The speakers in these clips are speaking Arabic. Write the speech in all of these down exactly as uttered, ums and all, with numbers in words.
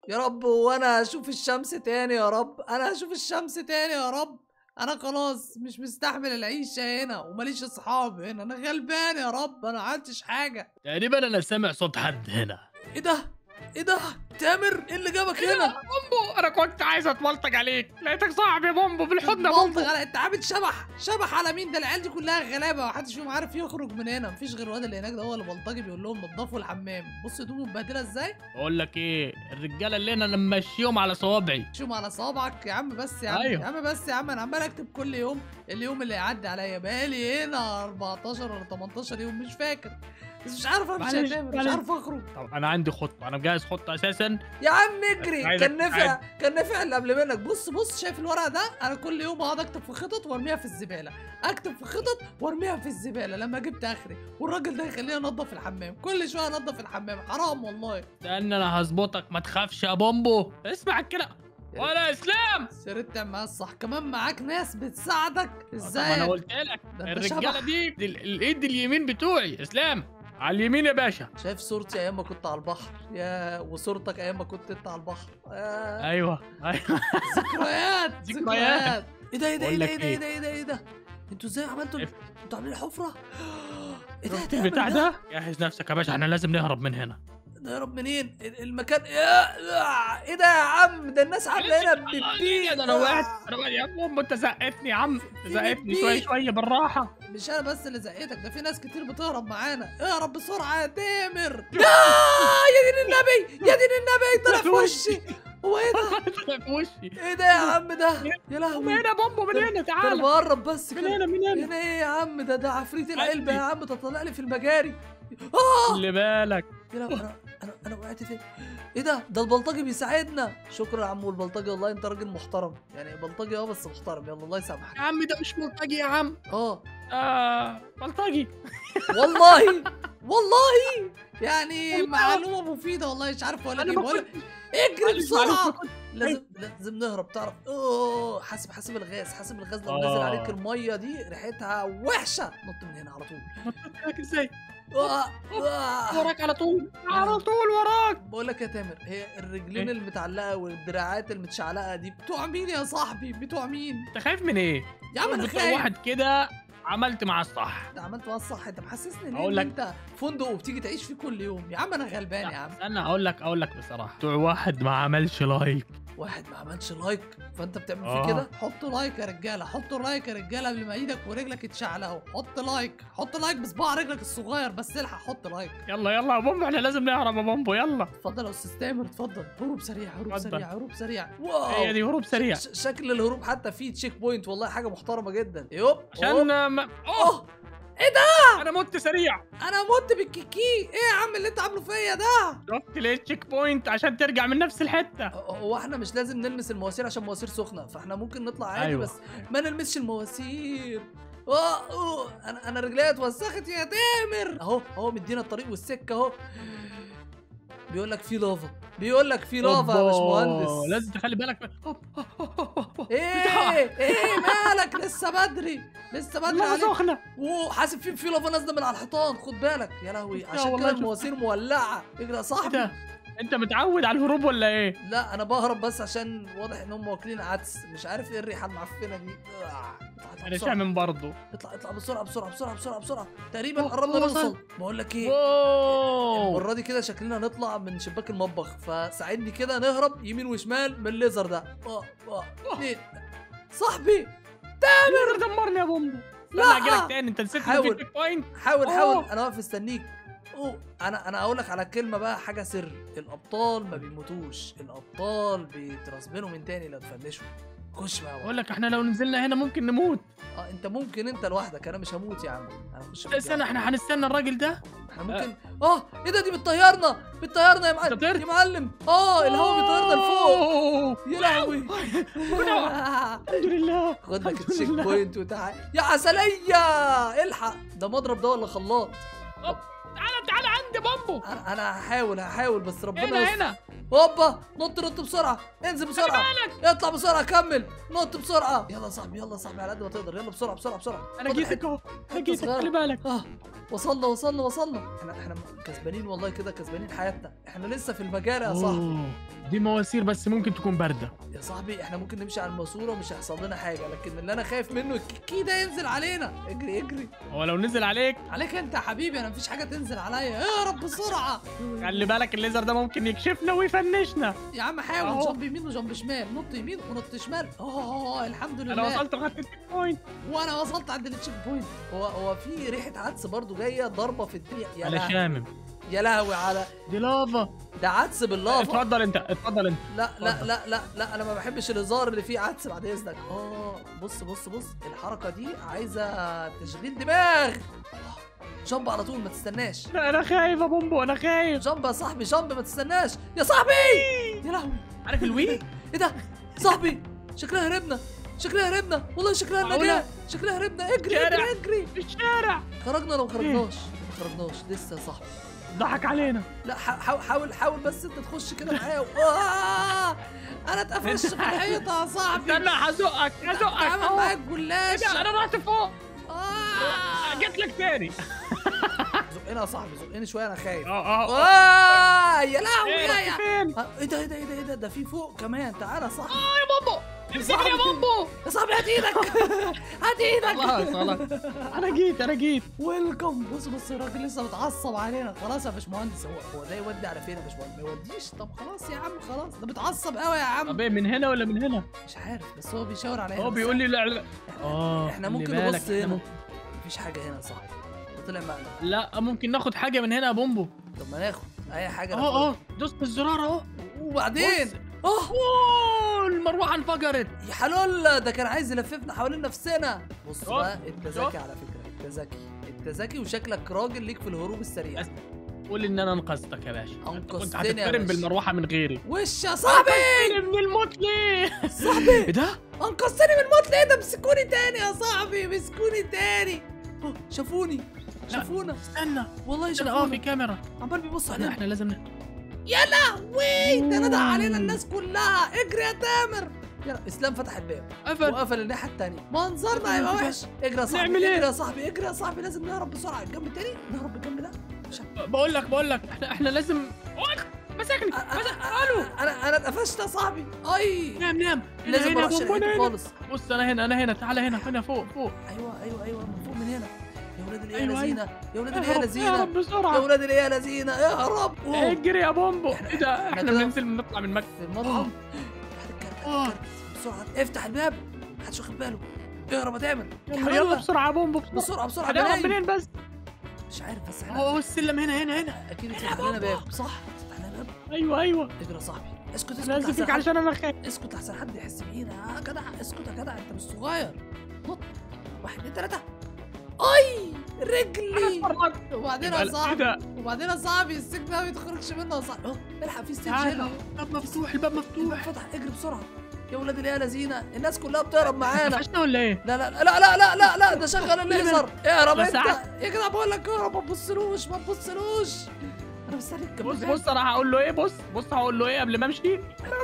يا رب وانا اشوف الشمس تاني يا رب، انا هشوف الشمس تاني يا رب. انا خلاص مش مستحمل العيشه هنا وماليش اصحاب هنا، انا غلبان يا رب، انا ما عملتش حاجه. تقريبا انا سامع صوت حد هنا. ايه ده؟ ايه ده؟ تامر ايه اللي جابك هنا؟ بومبو انا كنت عايز اتملطج عليك، لقيتك صاحبي يا بومبو بالحضن يا بلطج بومبو. على انت عامل شبح شبح على مين؟ ده العيال دي كلها غلابه محدش فيهم عارف يخرج من هنا، مفيش غير الواد اللي هناك ده هو اللي بلطجي بيقول لهم نضفوا الحمام. بص هدومه مبهدله ازاي. بقول لك ايه، الرجاله اللي هنا انا ممشيهم على صوابعي. شوم على صوابعك يا عم. بس يا عم أيوه. يا عم بس يا عم، انا عمال اكتب كل يوم اليوم اللي يعدي عليا، بقالي هنا اربعتاشر ولا تمنتاشر يوم مش فاكر، بس مش عارف امشي يا معلش، تامر، مش معلش. عارف اخرج. طب انا عندي خطه، انا مجهز خطه اساسا. يا عم اجري، عايزك كان نفع عايز- كان نفع اللي قبل منك. بص بص شايف الورق ده؟ انا كل يوم اقعد اكتب في خطط وارميها في الزباله، اكتب في خطط وارميها في الزباله لما جبت اخري، والراجل ده يخليني انضف الحمام، كل شويه انضف الحمام، حرام والله. استنى انا هظبطك، ما تخافش يا بومبو، اسمع الكلام. ولا اسلام. سيرت معاه الصح، كمان معاك ناس بتساعدك طب ازاي؟ انا قلت لك ده انت الرجاله شبح. دي, دي ال- الايد اليمين بتوعي. اسلام على اليمين يا باشا. شايف صورتي ايام ما كنت على البحر يا وصورتك ايام ما كنت انت على البحر يا ايوه ايوه. ذكريات ذكريات. ايه ده ايه ده ايه بقول ده لك ايه ده إيه؟ ايه ده ايه ده ايه ده؟ انتوا ازاي عملتوا؟ اف- انتوا عاملين حفره؟ ايه ده؟ شفت هتعمل البتاع ده؟ ده؟ جهز نفسك يا باشا، احنا لازم نهرب من هنا. نهرب منين؟ المكان يا- يا- ايه ده يا عم؟ ده الناس عامله هنا بيبي. انا وقعت انا وقعت يا بومبو، انت زقتني يا عم، انت زقتني بيبي. شويه شويه بالراحه. مش انا بس اللي زقتك، ده في ناس كتير بتهرب معانا. اهرب بسرعه يا تامر. يا دين النبي يا دين النبي، طلع في وشي. هو ايه ده؟ طلع في وشي. ايه ده يا عم ده؟ يا من لهوي. هنا يا بومبو، من هنا ده انا تعالى. بقرب بس من كده. هنا من هنا. هنا ايه يا عم؟ ده ده عفريت العلبة عندي. يا عم، ده طلع لي في المجاري. اه خلي بالك. يا لهوي، انا انا انا وقعت فين؟ ايه ده؟ ده البلطجي بيساعدنا. شكرا يا عمو البلطجي، والله انت راجل محترم، يعني بلطجي اه بس محترم. يلا الله يسامحك. يا عم ده مش بلطجي يا عم، اه آه بلطجي. والله والله يعني والله. معلومة مفيدة والله، مش عارف اقول لك انا ايه. ما بقول كنت لك اجري معلش، معلش، ما بسرعة. كنت- لازم لازم نهرب. تعرف اوه حاسب حاسب الغاز، حاسب الغاز لو نزل آه. عليك المية دي ريحتها وحشة. نط من هنا على طول. نطيت ازاي؟ آه، آه. وراك على طول، على طول وراك. بقول لك يا تامر، هي الرجلين إيه؟ المتعلقة والدراعات المتشعلقة دي بتوع مين يا صاحبي؟ بتوع مين؟ انت خايف من ايه؟ يا عم انا بتوع خايف. واحد كده عملت معاه الصح. انت عملت معاه الصح، انت محسسني ليه أقول ان لك. انت فندق وبتيجي تعيش فيه كل يوم. يا عم انا غلبان يا عم. استنى اقول لك اقول لك بصراحه، بتوع واحد ما عملش لايك. واحد ما عملش لايك، فانت بتعمل فيه آه. كده؟ حطوا لايك يا رجاله، حطوا لايك يا رجاله قبل ما ايدك ورجلك يتشعلقوا. حط لايك، حط لايك بصباع رجلك الصغير بس، الحق حط لايك. يلا يلا يا بومبو، احنا لازم نهرب يا بومبو، يلا. اتفضل يا استاذ تامر اتفضل. هروب سريع هروب اتفضل. سريع هروب سريع. واو هي دي هروب سريع. ش- شكل الهروب حتى فيه تشيك بوينت، والله حاجه محترمه جدا. يوب عشان ما... اوه اوه ايه ده؟ انا مت سريع. انا مت بالكيكي. ايه يا عم اللي انت عامله فيا ده؟ شفت ليه تشيك بوينت؟ عشان ترجع من نفس الحته. هو احنا مش لازم نلمس المواسير عشان مواسير سخنه، فاحنا ممكن نطلع عادي. أيوة. بس ما نلمسش المواسير. أوه أوه. انا انا رجليا اتوسخت يا تامر. اهو اهو مدينا الطريق والسكه اهو. بيقول لك في لافا، بيقول لك في لافا يا أوبا، باشمهندس. لازم تخلي بالك من... أوب، أوب، أوب، أوب، أوب. ايه ايه مالك؟ لسه بدري لسه بدري اللعبة عليك. سخنه. اوه حاسب في في لافا نازله من على الحيطان، خد بالك يا لهوي. شفتها عشان والله، كده شفتها. المواسير مولعه. اجري يا ايه صاحبي. ده؟ انت متعود على الهروب ولا ايه؟ لا انا بهرب بس عشان واضح ان هم واكلين عدس، مش عارف ايه الريحه المعفنه دي. آه، اطلع اطلع انا بسرعه شامم برضه. اطلع اطلع بسرعه بسرعه بسرعه بسرعه بسرعه. تقريبا أوه، قربنا أوه، نوصل. وصل. بقول لك ايه، واو. المره دي كده شكلنا نطلع من شباك المطبخ، فساعدني كده نهرب يمين وشمال من الليزر ده. اه اه اتنين. صاحبي تامر دمرني يا بومبو. لا. لا اجيلك تاني، انت نسيت ان في حاول. تشيك بوينت. حاول حاول أوه. انا واقف استنيك. اوه انا انا اقول لك على كلمه بقى، حاجه سر. الابطال ما بيموتوش، الابطال بيترسبنوا من تاني لو تفنشوا. خش بقى. بقول لك احنا لو نزلنا هنا ممكن نموت. اه انت ممكن انت لوحدك، انا مش هموت يا عم. انا هخش استنى، احنا هنستنى الراجل ده. احنا ممكن اه ايه ده؟ دي بتطيرنا بتطيرنا يا معلم طيرت؟ يا معلم. اه الهوا بيطيرنا لفوق. أوه. يا لهوي. الحمد لله. خد لك الحمد التشيك لله. بوينت وتعال يا عسلية. الحق ده مضرب ده ولا خلاط؟ أوب. تعالى تعالى عندي بومبو. انا انا هحاول هحاول بس ربنا هنا يستر. هنا. هوبا نط نط بسرعه، انزل بسرعه، بالك. اطلع بسرعه، كمل نط بسرعه. يلا يا صاحبي يلا يا صاحبي على قد ما تقدر، يلا بسرعه بسرعه بسرعه. انا خد جيتك الحتة. اهو، انا حتة جيتك، صغيرة. خلي بالك. اه وصلنا وصلنا وصلنا. احنا احنا كسبانين والله كده، كسبانين حياتنا، احنا لسه في المجال يا صاحبي. أوه، دي مواسير بس ممكن تكون بارده. يا صاحبي احنا ممكن نمشي على الماسوره ومش هيحصل لنا حاجه، لكن اللي انا خايف منه الكيكي ده ينزل علينا. اجري اجري هو لو نزل عليك عليك انت يا حبيبي، انا مفيش حاجه تنزل عليا. اهرب بسرعه. خلي بالك، الليزر ده ممكن يكشفنا ويفنشنا. يا عم حاول، أهو. جنب يمين وجنب شمال، نط يمين ونط شمال. اه الحمد لله انا وصلت لغايه التشيك بوينت. وانا وصلت عند التشيك بوينت. هو هو في ريحه عدس برضو جايه ضربه في الدنيا. يا على لهوي شامم. يا لهوي على دي لافا. ده عدس باللافا. اتفضل انت، اتفضل انت. لا لا لا لا لا انا ما بحبش الهزار اللي فيه عدس بعد اذنك. اه بص بص بص الحركه دي عايزه تشغيل دماغ. جنب على طول ما تستناش. لا انا خايف يا بومبو، انا خايف. جنب يا صاحبي جنب ما تستناش يا صاحبي. يا لهوي عارف الوي؟ ايه ده صاحبي؟ شكلها هربنا، شكلها هربنا والله، شكلها معقولة؟ النجاة، شكلها هربنا. اجري شارع. اجري اجري. في الشارع. خرجنا لو خرجناش ما خرجناش لسه يا صاحبي. ضحك علينا. لا حاول حاول حاول بس انت تخش كده معايا. آه انا اتقفشت في الحيطه يا صاحبي. استنى هزقك هزقك عامل اهو. معاك ايه جلاش. ده؟ انا رحت فوق. آه. جيت لك تاني. زقنا يا صاحبي زقني شويه انا خايف. اه اه. اه يا لهوي ايه يا رحت يا فين؟ آه، ايه ده ايه ده ايه ده ايه ده ده في فوق كمان. تعالى يا صاحبي. اه يا بومبو، امسكني يا بومبو. يا صاحبي هات ايدك هات ايدك. خلاص خلاص. انا جيت انا جيت. ويلكم. بص بص الراجل لسه متعصب علينا. خلاص يا باشمهندس، هو هو ده يودي على فين يا باشمهندس؟ ما يوديش. طب خلاص يا عم خلاص، ده متعصب قوي يا عم. طب ايه، من هنا ولا من هنا؟ مش عارف بس هو بيشاور عليا. هو بس بيقول لي لا لا. احنا, اه احنا خلي ممكن بالك، نبص احنا هنا. ممكن- مفيش حاجه هنا يا صاحبي، ده طلع مقلب. لا ممكن ناخد حاجه من هنا يا بومبو. طب ما ناخد اي حاجه. اه اه، دوست الزرار اهو. وبعدين اه اوه المروحه انفجرت. يا حلول ده كان عايز يلففنا حوالين نفسنا. بص شوف، بقى انت شوف. ذكي على فكره، انت ذكي انت ذكي وشكلك راجل ليك في الهروب السريع. بس قول ان انا انقذتك يا باشا. انت كنت أنقذتني يا هتتفرم باشا. بالمروحه من غيري. وش يا صاحبي من الموت ليه؟ صاحبي ايه ده؟ انقذتني من الموت ليه؟ ده مسكوني تاني يا صاحبي، مسكوني تاني. أوه، شافوني شافونا استنى والله استنى، اه في شافونا. كاميرا. عمال بيبص احنا علينا. احنا لازم ن... يا لهوي ده ندى علينا الناس كلها. اجري يا تامر. يلا اسلام فتح الباب قفل. وقفل الناحيه الثانيه. منظرنا هيبقى وحش. اجري يا صاحبي نعمل إيه؟ اجري يا صاحبي اجري يا صاحبي. لازم نهرب بسرعه. الجنب التاني نهرب الجنب ده. مش ه- بقول لك بقول لك احنا احنا لازم. أوه، مسكني أ- مسك. أ- الو. انا انا اتقفشت يا صاحبي. اي نام نام. هنا لازم ما هنا اروحش بومبو ناحيته هنا. خالص. بص انا هنا انا هنا، تعالى هنا هنا فوق فوق. ايوه ايوه ايوه من فوق من هنا. يا ولاد الايه أيوة، يا لذينه، يا ولاد الايه يا اهرب لذينه، اهرب يا بسرعه. ولاد الايه يا لذينه اهرب. أوه. اجري يا بومبو. إحنا- ايه ده؟ إحنا احنا كده- بننزل نطلع من مكتب. في المطعم. هات الكارت، هات الكارت. بسرعه افتح الباب محدش واخد باله. اهرب يا تامر. يلا يلا بسرعه يا بومبو بسرعه. بسرعه بسرعه. هنهرب بنايم. منين بس؟ مش عارف بس احنا اهو السلم هنا هنا هنا. اكيد اتفتح لنا باب. صح اتفتح لنا باب. ايوه ايوه. اجري يا صاحبي. اسكت اسكت انا لحسن اسفك حد- علشان انا خايف. اسكت لحسن حد يحس بينا يا جدع. اسكت يا جدع انت مش صغير. نط. واحد اتنين تلاته. اي رجلي. وبعدين يا ايه صاحبي ده؟ وبعدين يا صاحبي السجن ده ما يتخرجش منه يا صاحبي. اه الحق في ستيج تعالى هنا. الباب مفتوح الباب مفتوح. فتح. اجري بسرعه يا ولاد الايه يا لذينه. الناس كلها بتهرب معانا. قفشنا ولا ايه؟ لا لا لا لا لا لا لا ده شغل الليزر. اهرب بس انت عاد. يا جدع. بقول لك اهرب ما تبصلوش ما تبصلوش. انا مستنيك كمل بص باب. بص انا هقول له ايه. بص بص هقول له ايه قبل ما امشي.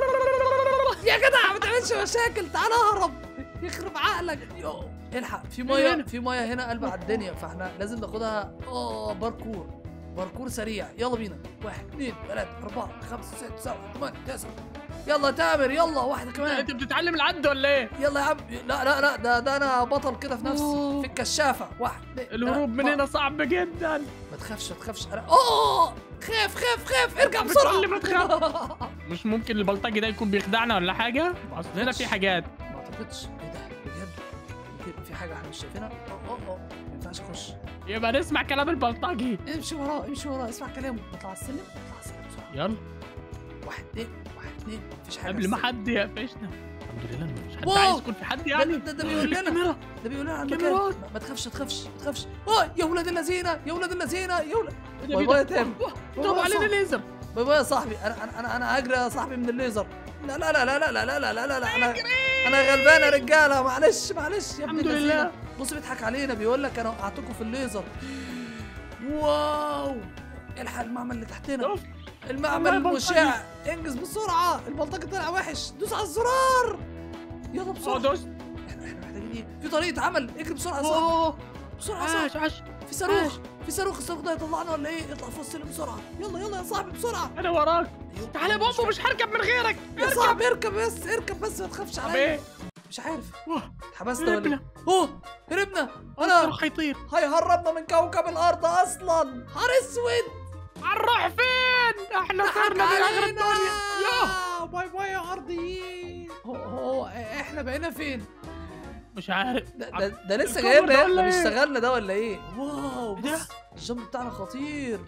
يا جدع ما تعملش مشاكل. تعال اهرب يخرب عقلك. يو الحق في ميه هنا. في ميه هنا قلب على الدنيا، فاحنا لازم ناخدها. اه باركور باركور سريع. يلا بينا. واحد اثنين ثلاثة أربعة خمسة ستة سبعة ثمانية تسعة. يلا تامر يلا واحدة كمان. انت بتتعلم العد ولا ايه؟ يلا يا عم. لا لا لا ده ده انا بطل كده في نفسي. أوه. في الكشافة. واحد اثنين الهروب من ثلاثة، هنا صعب جدا. ما تخافش ما تخافش. انا اوه خاف خاف خاف. ارجع بسرعة. بتقول لي ما تخاف. مش ممكن البلطجي ده يكون بيخدعنا ولا حاجه؟ اصل هنا في حاجات. ما اعتقدش. ايه ده بجد؟ يمكن في حاجة احنا مش شايفينها. اه اه اه ما ينفعش اخش. يبقى نسمع كلام البلطجي. امشي وراه امشي وراه اسمع كلامه. اطلع على السلم اطلع على السلم بسرعة. يلا واحد اثنين واحد اثنين مفيش حاجة. قبل ما بس- حد يقفشنا. الحمد لله إن مفيش حد واو. عايز يكون في حد ده يعني. ده, ده بيقول لنا الكاميرا. ده بيقول لنا على المكان. كاميرات. ما, ما تخافش ما تخافش ما تخافش. اه يا ولاد اللذينه يا ولاد اللذينه يا ولاد. إيه ده؟ باي إيه باي ده؟ يا تامر. ضرب علينا ليزر. باي باي يا صاحبي. انا انا انا انا هجري يا صاحبي من الليزر. لا لا لا لا لا لا لا لا لا لا لا انا انا غلبان يا رجاله. معلش معلش يا ابن الحمد اللذينه. لله. بص بيضحك علينا بيقول لك انا وقعتكم في الليزر. واو الحق المعمل اللي تحتنا، شوف المعمل والله المشع. انجز بسرعه، البلطجي طلع وحش. دوس على الزرار يلا اه بسرعه. دوست. احنا احنا محتاجين ايه؟ في طريقه عمل، اجري بسرعه يا صاحبي، اوه بسرعه يا عاش صاحبي. عاش. في صاروخ، عاش. في صاروخ، الصاروخ ده هيطلعنا ولا ايه؟ اطلع فوق السلم بسرعه، يلا يلا يا صاحبي بسرعه. انا وراك. أيوه، تعالى يا بومبو، مش هركب من غيرك. يا صاحبي اركب بس، اركب بس ما تخافش طب عليا. ايه؟ مش عارف واه، اتحبست ولا هربنا. ايه؟ اوه هربنا. انا انا هيطير. هيهربنا من كوكب الارض اصلا. نهار اسود، هنروح فين؟ احنا صرنا من اخر الدنيا. ياه باي باي يا ارضيين. هو هو احنا بقينا فين؟ مش عارف. ده ده, ده لسه الكفر جايبنا ده احنا، ولا مش إيه؟ اشتغلنا ده ولا ايه؟ واو إيه ده؟ بص الجنب بتاعنا خطير.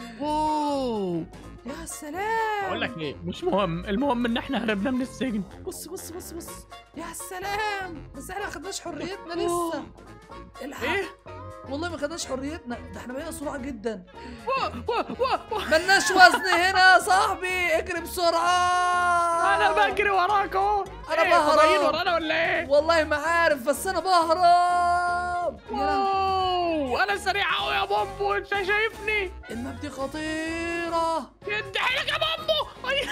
واو. يا سلام. بقول لك ايه، مش مهم، المهم ان احنا هربنا من السجن. بص بص بص بص يا سلام. بس احنا ما خدناش حريتنا أوه. لسه. الحق ايه؟ والله ما خدناش حريتنا، ده احنا بقينا سرعة جدا. واه واه واه واه. ملناش وزن هنا يا صاحبي، اجري بسرعة. انا بجري وراك اهو. أنا إيه، بهرب. فضايين ورانا ولا ايه؟ والله ما عارف بس انا بهرب. يا لهوي. واو، انا سريع قوي يا بومبو، انت شايفني؟ الماب دي خطيرة. يد حيلك يا بومبو. أي.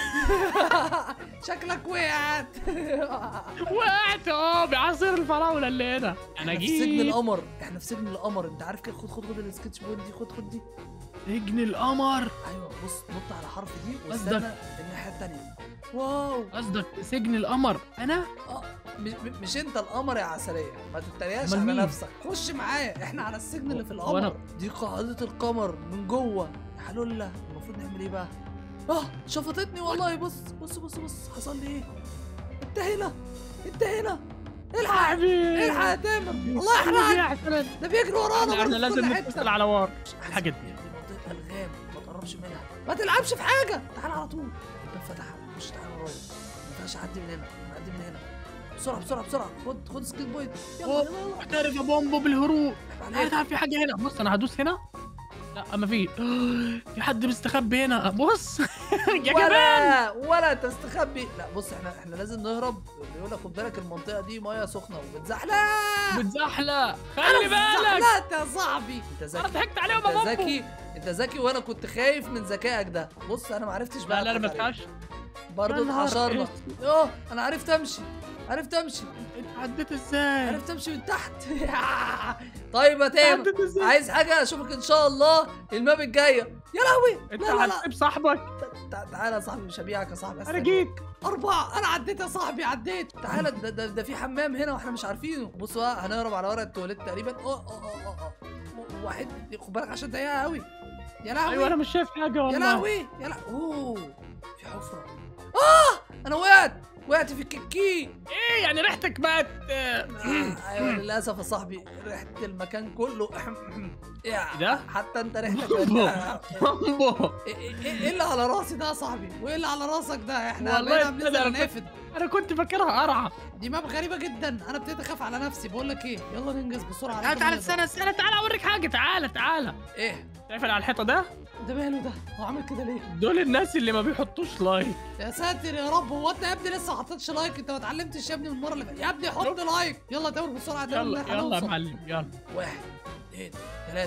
شكلك وقعت. وقعت اهو بعصير الفراوله اللي هنا. انا احنا في سجن جيت. القمر، احنا في سجن القمر، انت عارف كده. خد خد خد السكتش بوينت دي، خد خد دي. سجن القمر. ايوه بص، نط على حرف دي قصدك- واستنى الناحية التانية. واو. قصدك سجن القمر انا؟ اه م- م- مش انت القمر يا عسلية، ما تتريقش أمال على مين؟ نفسك. خش معايا، احنا على السجن اللي في هو أنا- القمر. دي قاعدة القمر من جوه. يا حلولة المفروض نعمل ايه بقى؟ اه شفطتني والله. بص بص بص بص حصل لي ايه؟ انت هنا، انت هنا. الحق حبيبي الحق يا تامر، الله يحرقك. يا حسن. ده بيجري ورانا احنا برضه في لازم كل نتصل حتة. على وار. مش الحاجة حاجة دي. دي منطقة الغام، ما تقربش منها، ما تلعبش في حاجة. تعال على طول. الباب فتح، مش تعال ورايا. ما ينفعش اعدي من هنا، اعدي من هنا. بسرعة بسرعة بسرعة، خد خد سكيت بوينت. يلا أوه، يلا يلا. محترف يا بومبو بالهروب. عيب تعال عليك. تعال، في حاجة هنا. بص أنا هدوس هنا. لا ما في. في حد مستخبي هنا. بص يا جماعة. ولا ولا انت مستخبي. لا بص، احنا احنا لازم نهرب. بيقول لك خد بالك المنطقة دي مياه سخنة وبتزحلق. بتزحلق، خلي بالك. زحلقت يا صاحبي. انت أنا ذكي، ضحكت عليهم يا انت بومبو. ذكي، انت ذكي، وانا كنت خايف من ذكائك ده. بص انا ما عرفتش بقى لا لا لا، ما أضحك عليك. تخافش. برضه يا نهار اتحشرنا. اسود. يوه انا عرفت امشي، عرفت امشي، انت عديت ازاي؟ عرفت امشي من تحت. طيب يا تامر، عديت ازاي؟ عايز حاجة؟ اشوفك ان شاء الله الماب الجاية. يا لهوي. انت لا لا لا هتسيب صاحبك. تع- تعالى يا صاحبي، مش هبيعك يا صاحبي. انا استنى. جيت. أربعة. أنا عديت يا صاحبي، عديت. تعالى ده, ده, ده في حمام هنا وإحنا مش عارفينه. بص بقى، هنهرب على ورق التواليت تقريبا. أوه أوه أوه أوه أوه. واحد، خد بالك عشان ضيقة أوي. يا لهوي. ايوه انا مش شايف حاجة يا والله. لهوي يا لهوي. أوه في حفرة. آه أنا وقعت، وقعت في الكيكي. ايه يعني ريحتك بقت آه، ايوه للاسف يا صاحبي، ريحه المكان كله. يا ده؟ حتى انت ريحتك بومبو. غريبة. بومبو. ايه إيه- ايه اللي على راسي ده يا صاحبي؟ وايه اللي على راسك ده؟ احنا والله بقينا ابتدى بننزل أنا نافد. انا كنت فاكرها قرعة. دي ماب غريبه جدا، انا ابتديت اخاف على نفسي. بقول لك ايه، يلا ننجز بسرعه. على تعالى قد تعالى ما استنى استنى، تعالى اوريك حاجة. تعالى تعالى. نقدر. ايه شايف اللي على الحيطة ده؟ ده ماله ده؟ هو عامل كده ليه؟ دول الناس اللي ما بيحطوش لايك. يا ساتر يا رب. هو انت يا ابني لسه ما حطيتش لايك؟ انت ما اتعلمتش يا ابني من المره اللي فاتت. يا ابني حط لايك. يلا دور بسرعه. دور يلا إن إحنا يلا يا نوصل. معلم يلا. واحد اثنين ثلاثه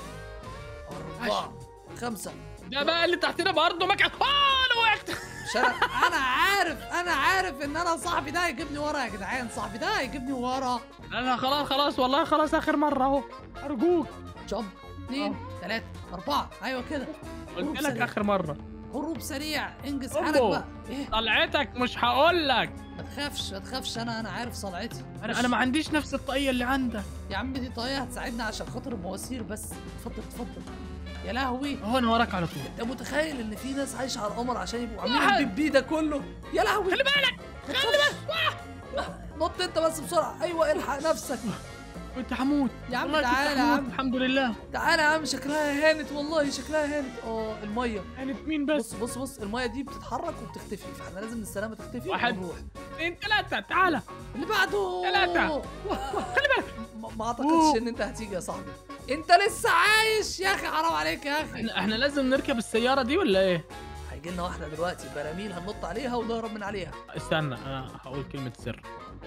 اربعه خمسه. ده بقى اللي تحتنا برضه مكان. اه انا وقعت. مش انا انا عارف، انا عارف ان انا صاحبي ده هيجيبني ورا يا جدعان. صاحبي ده هيجيبني ورا. انا خلاص خلاص والله خلاص اخر مرة اهو. ارجوك. جمب. اثنين ثلاثة أربعة. أيوه كده. قلت لك اخر مرة. هروب سريع. انجز أوبو. حالك بقى. إيه؟ طلعتك مش هقول لك. ما تخافش ما تخافش، أنا أنا عارف صلعتي. انا انا ما عنديش نفس الطاقية اللي عندك. يا عم دي طريقة هتساعدنا عشان خاطر المواسير بس. اتفضل اتفضل. يا لهوي. اهو انا وراك على طول. أنت متخيل إن في ناس عايشة على القمر عشان يبقوا عاملين واحد. البيبي ده كله؟ يا لهوي. خلي بالك خلي بالك. نط أنت بس بسرعة. أيوه الحق نفسك. كنت هموت. يا عم والله كنت تعالى يا هموت. عم. الحمد لله. تعالى يا عم، شكلها هانت والله، شكلها هانت. اه المية. كانت مين بس؟ بص بص بص، المايه دي بتتحرك وبتختفي، فاحنا لازم نستناها تختفي واحد. ونروح. اثنين ثلاثة تعالى. اللي بعده. ثلاثة. خلي بالك. ما- ما اعتقدش ان انت هتيجي يا صاحبي. انت لسه عايش يا اخي، حرام عليك يا اخي. احنا احنا لازم نركب السيارة دي ولا ايه؟ هيجي لنا واحده دلوقتي براميل، هننط عليها ونهرب من عليها. استنى انا هقول كلمة سر.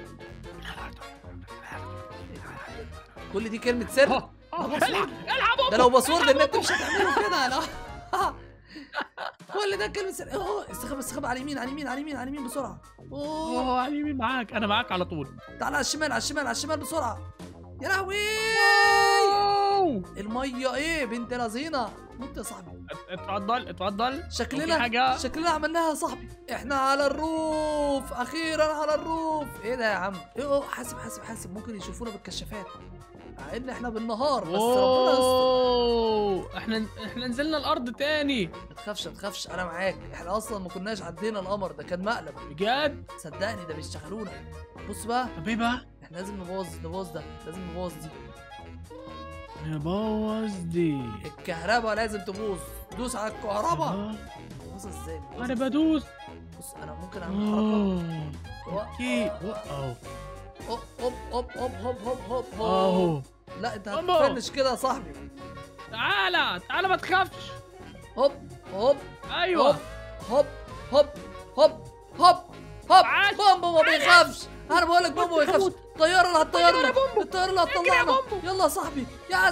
كل دي كلمه سر؟ اه اه العب العب ده لو باسورد النت مش هتعمله كده. لا كل ده كلمه سر. اوه استخبى استخبى على اليمين على اليمين على اليمين على اليمين بسرعه. اوه اوه على اليمين معاك، انا معاك على طول. تعال على الشمال على الشمال على الشمال بسرعه. يا لهوي أوه. الميه ايه بنت لذينه. نط يا صاحبي. اتفضل اتفضل. شكلنا حاجة. شكلنا عملناها يا صاحبي. احنا على الروف اخيرا على الروف. ايه ده يا عم؟ ايه أوه. حاسب حاسب حاسب ممكن يشوفونا بالكشافات مع ان احنا بالنهار بس. ربنا يستر. اوه احنا احنا نزلنا الارض تاني. ما تخافش ما تخافش انا معاك. احنا اصلا ما كناش عدينا القمر ده كان مقلب بجد. صدقني ده بيشتغلونا. بص بقى طب ايه بقى؟ احنا لازم نبوظ نبوظ ده لازم نبوظ دي. نبوظ دي. الكهرباء لازم تبوظ. دوس على الكهرباء. آه. نبوظها ازاي؟ انا بدوس. بص انا ممكن اعمل حركه. اوه اوكي. اهو هوب هوب هوب هوب هوب هوب هوب هوب. اهو. لا انت أمو. هتفنش كده يا صاحبي. تعالى تعالى ما تخافش. هوب هوب ايوه. هوب هوب هوب هوب هوب. عاش. بومبو ما بيخافش. انا بقول لك بومبو ما بيخافش. هموت. الطياره اللي هتطيرنا. يا بومبو. الطياره اللي اجري يا هتطلعنا. بومبو. يلا يا صاحبي يا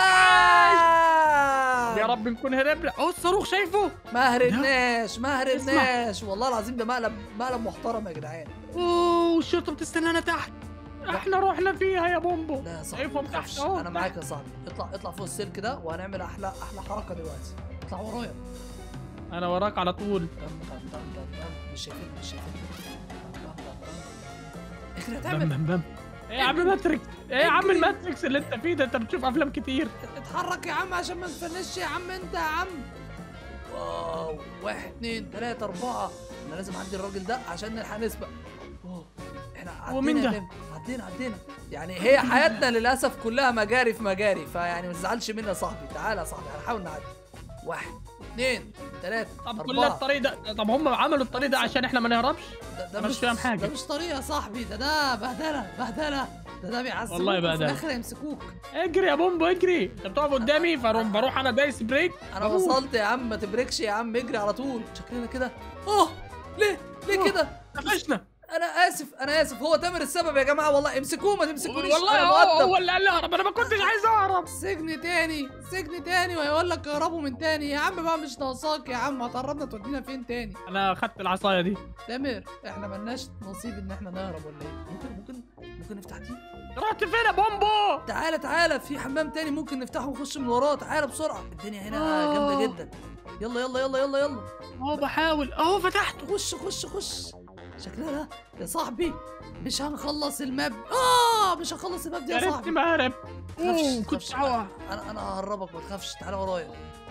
سلام. يا رب نكون هربنا. اهو الصاروخ شايفه. ما هربناش ما هربناش والله العظيم. ده مقلب مقلب محترم يا جدعان. اوه الشرطه بتستنانا تحت. احنا رحنا فيها يا بومبو. لا يا صاحبي شايفهم ما تحت تخافش. اهو. انا معاك يا صاحبي. اطلع اطلع فوق السلك ده وهنعمل احلى احلى حركه دلوقتي. اطلع ورايا. انا وراك على طول. دم دم دم دم دم. مش شايفين مش شايفين. دم دم دم دم. اخي بم هتعمل. بم بم. ايه يا عم ماتريكس؟ ايه يا عم الماتريكس اللي انت فيه ده؟ انت بتشوف افلام كتير. اتحرك يا عم عشان ما نفنش يا عم انت يا عم. واو واحد اتنين تلاته اربعه. انا لازم اعدي الراجل ده عشان نلحق نسبق. واو احنا عدينا. ومين ده؟ يا تامر. عدينا عدينا. يعني هي حياتنا للاسف كلها مجاري في مجاري فيعني ما تزعلش مني يا صاحبي. تعالى يا صاحبي هنحاول نعدي. واحد اثنين ثلاثة طب كل أربعة. الطريق ده. طب هم عملوا الطريق ده عشان احنا ما نهربش. ده, ده أنا مش فاهم حاجة. ده مش طريقة يا صاحبي. ده ده بهدلة بهدلة. ده ده بيعذبوك والله وفي بهدلة. الآخر يمسكوك. اجري يا بومبو اجري. انت بتقف قدامي فاروح بروح انا دايس بريك. أنا وصلت يا عم ما تبركش يا عم. اجري على طول. شكلنا كده. أوه ليه ليه كده؟ قفشنا. أنا آسف أنا آسف. هو تامر السبب يا جماعة والله. امسكوه ما تمسكونيش. والله أنا هو مؤدب. هو اللي قال لي اهرب. انا ما كنتش عايز اهرب. سجن تاني سجن تاني وهيقول لك اهربوا من تاني. يا عم بقى مش ناقصاك يا عم. هتقربنا تودينا فين تاني؟ انا خدت العصايه دي. تامر احنا ملناش نصيب ان احنا نهرب ولا ايه؟ ممكن ممكن ممكن نفتح دي. رحت فين يا بومبو؟ تعالى تعالى في حمام تاني ممكن نفتحه ونخش من وراه. تعالى بسرعه. الدنيا هنا آه. جامده جدا. يلا يلا يلا يلا يلا. اهو بحاول اهو فتحته. خش خش خش. شكلنا ده يا صاحبي مش هنخلص الماب. اه مش هنخلص الماب دي يا يا ريتني صاحبي. ما هرب. ما تخافش اوه ما كنت تخافش. هوا. انا انا ههربك ما تخافش. تعالى ورايا.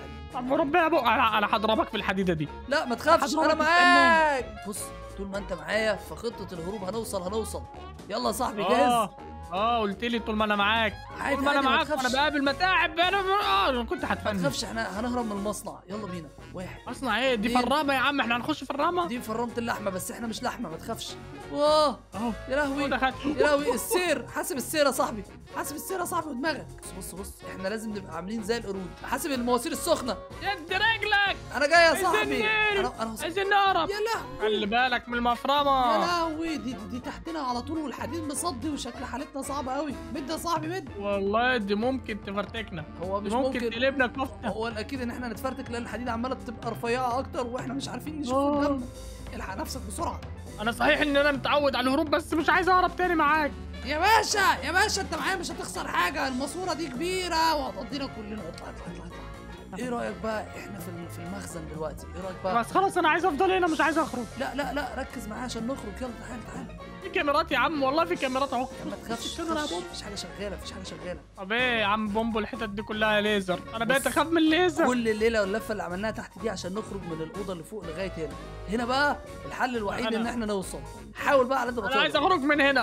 طب ربنا بقى انا انا هضربك في الحديده دي. لا ما تخافش هضربك انا بالسمان. معاك. بص طول ما انت معايا في خطه الهروب هنوصل هنوصل. يلا يا صاحبي جاهز. اه اه قلت لي طول ما انا معاك. عادي طول ما انا عادي، ما معاك وانا تخافش. بقابل متاعب انا اه انا كنت ما هتفنن. تخافش احنا هنهرب من المصنع. يلا بينا. واحد اصنع ايه دي؟ اتنين. فرامه يا عم. احنا هنخش في الرامه. دي فرمت اللحمه بس احنا مش لحمه ما تخافش. واه اهو يا لهوي هو دخل. يا لهوي. السير حاسب السير يا صاحبي. حاسب السير يا صاحبي ودماغك. بص بص بص احنا لازم نبقى عاملين زي القرود. حاسب المواسير السخنه. يد رجلك. انا جاي يا عايزين صاحبي. نهرب. انا انا وصلت. عايزين نهرب. يا لهوي خلي بالك من يا المفرمه. لهوي. دي, دي دي تحتنا على طول والحديد مصدي وشكل حالتنا صعبه قوي. مد يا صاحبي مد. والله دي ممكن تفرتكنا. هو مش ممكن ممكن. تقلبنا كفته. هو الاكيد ان احنا نتفرتك لان الحديد عماله بتبقى رفيعه اكتر واحنا مش عارفين نشوف آه. قدامنا. الحق نفسك بسرعه. انا صحيح ان انا متعود على الهروب بس مش عايز اهرب تاني معاك. يا باشا يا باشا انت معايا مش هتخسر حاجه. الماسوره دي كبيره وهتقضينا كلنا. اطلع اطلع اطلع اطلع. ايه رايك بقى احنا في ال- في المخزن دلوقتي؟ ايه رايك بقى؟ بس خلاص انا عايز افضل هنا مش عايز اخرج. لا لا لا ركز معايا عشان نخرج. يلا تعال تعال. في كاميرات يا عم. والله في كاميرات اهو. ما تخافش الكاميرا يا تخافش. بومبو. مفيش حاجه شغاله مفيش حاجه شغاله. طب ايه يا عم بومبو الحتت دي كلها ليزر. انا بقيت بص. اخاف من الليزر. كل الليله واللفه اللي عملناها تحت دي عشان نخرج من الاوضه اللي فوق لغايه هنا. هنا بقى الحل الوحيد أنا- ان احنا نوصل. حاول بقى على قد ما انا عايز تقدر. اخرج من هنا.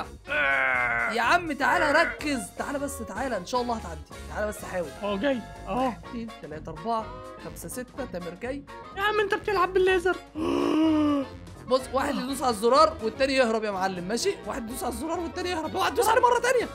يا عم تعالى ركز. تعالى بس تعالى ان شاء الله هتعدي. تعالى بس حاول. اهو جاي اهو. واحد اتنين تلاته اربعه خمسه سته. تامر جاي. يا عم انت بتلعب بالليزر. بص واحد يدوس على الزرار والتاني يهرب يا معلم. ماشي واحد يدوس على الزرار والتاني يهرب. اوعى تدوس عليه مره تانيه.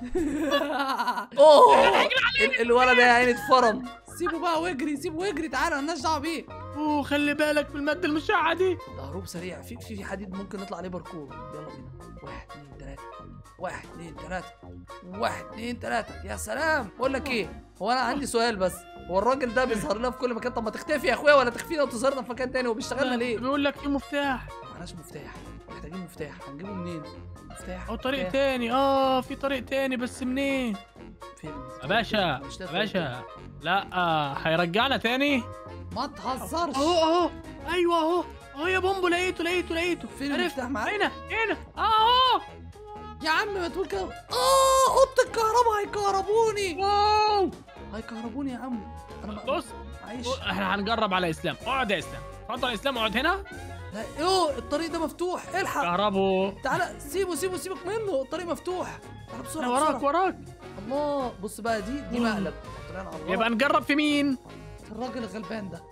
اوه ال- الولد ده يا عيني اتفرم. سيبه بقى واجري. سيبه واجري. تعالى مالناش دعوه بيه. اوه خلي بالك من الماده المشعه دي. ده هروب سريع. في في في حديد ممكن نطلع عليه باركور. يلا بينا. واحد اتنين تلاته. واحد اتنين تلاته. واحد اتنين تلاته. يا سلام. بقول لك ايه هو انا عندي سؤال بس. هو الراجل ده بيظهر لنا في كل مكان. طب ما تختفي يا اخويا ولا تخفينا وتظهرنا في مكان تاني، وبيشتغلنا ليه؟ بيقول لك في مفتاح. معناش مفتاح، محتاجين مفتاح. هنجيبه منين؟ مفتاح او طريق مفتاح. تاني. اه في طريق تاني بس منين؟ فين يا باشا مش يا ده باشا. لا آه هيرجعنا تاني. ما تهزرش. اهو اهو ايوه اهو اهو يا بومبو، لقيته لقيته لقيته. فين عرفت. المفتاح معاك؟ هنا هنا اهو. يا عم ما تقول كده. اه اوضه الكهرباء هيكهربوني. واو هيكهربوني يا عم. انا ما- بص معيش. احنا هنجرب على اسلام. اقعد يا اسلام، اتفضل يا اسلام، اقعد هنا. لا يوه الطريق ده مفتوح، الحق. كهربو. تعالى سيبه سيبه سيبك منه، الطريق مفتوح. تعالى بسرعه انا وراك بسرعة. وراك. الله بص بقى، دي دي مم. مقلب. طلعنا على الله. يبقى نجرب في مين؟ الراجل الغلبان ده.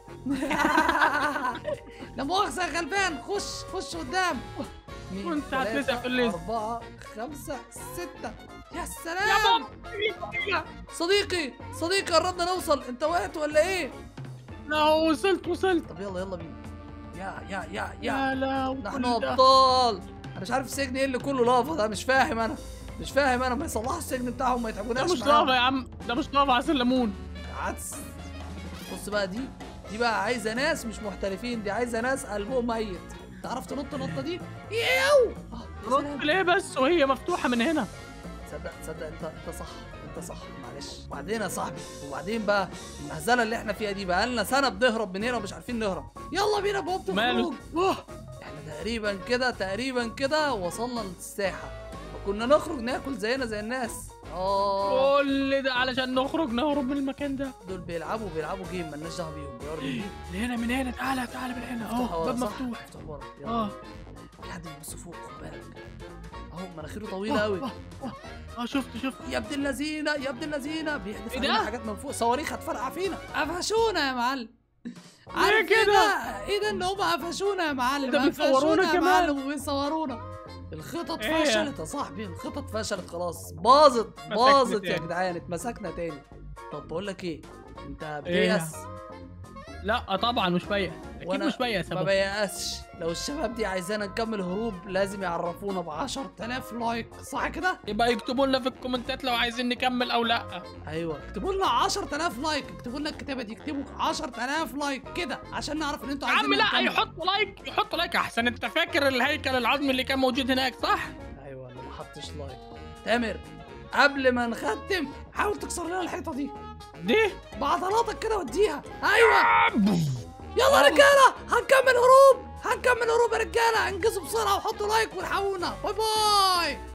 لا مؤاخذة يا غلبان، خش خش قدام. اتنين، وانت تلاتة، هتلزق في الليل. أربعة خمسة ستة. يا يا سلام. بومبو. صديقي صديقي قربنا نوصل. انت وقعت ولا ايه؟ لا وصلت وصلت. طب يلا يلا بينا. يا يا يا يا يا لا نحن ابطال. انا مش عارف السجن ايه اللي كله لافا ده، مش فاهم انا مش فاهم انا. ما يصلحوا السجن بتاعهم، ما ده يتعبوناش مش معاهم. لافا يا عم، ده مش لافا، عسل ليمون. عدس. بص بقى، دي دي بقى عايزه ناس مش محترفين، دي عايزه ناس قلبهم ميت. تعرف تنط النطه دي؟ ياو. آه، يا نط سلام. ليه بس وهي مفتوحه من هنا؟ تصدق تصدق انت انت صح انت صح معلش. وبعدين يا صاحبي، وبعدين بقى المهزله اللي احنا فيها دي بقى لنا سنه بنهرب من هنا ومش عارفين نهرب. يلا بينا بوابه ماله؟ الخروج. أوه. احنا تقريبا كده تقريبا كده وصلنا للساحه، وكنا نخرج ناكل زينا زي الناس. اه كل ده علشان نخرج نهرب من المكان ده. دول بيلعبوا بيلعبوا جيم مالناش دعوه بيهم. بيقعدوا يجيبوا. من هنا من هنا، تعالى تعالى من هنا اهو، باب مفتوح. افتح ورا. يلا. اه في حد بيبص فوق، خد بالك. اهو مناخيره طويله قوي. اه اه اه شفت شفت. يا ابن اللذينه يا ابن اللذينه، بيحدف ايه علينا ده؟ حاجات من فوق، صواريخ هتفرقع فينا. قفشونا يا معلم. ليه عارف كده؟ ايه ده؟ ايه ده ان هم قفشونا يا معلم؟ ده بيصورونا قفشونا يا كمان. معلم وبيصورونا. الخطط ايه؟ فشلت يا صاحبي، الخطط فشلت خلاص، باظت اتمسكنا باظت يا تاني. جدعان، اتمسكنا تاني. طب بقول لك ايه، انت ايه؟ بتيأس؟ لا طبعا مش بايع، اكيد وانا مش بايع يا ما سبب. بيأسش. لو الشباب دي عايزانا نكمل هروب لازم يعرفونا ب عشرة آلاف لايك، صح كده؟ يبقى يكتبوا لنا في الكومنتات لو عايزين نكمل او لا. ايوه اكتبوا لنا عشرة آلاف لايك، اكتبوا لنا الكتابه دي، اكتبوا عشرة آلاف لايك كده عشان نعرف ان انتوا يا عايزين عم لا، نكمل. يحطوا لايك يحطوا لايك احسن. انت فاكر الهيكل العظمي اللي كان موجود هناك صح؟ ايوه انا ما حطش لايك. تامر قبل ما نختم حاول تكسر لنا الحيطه دي دي بعضلاتك كده وديها. ايوه يلا يا رجاله هنكمل هروب، هنكمل هروب يا رجاله. انجزوا بسرعه وحطوا لايك والحقونا. باي باي.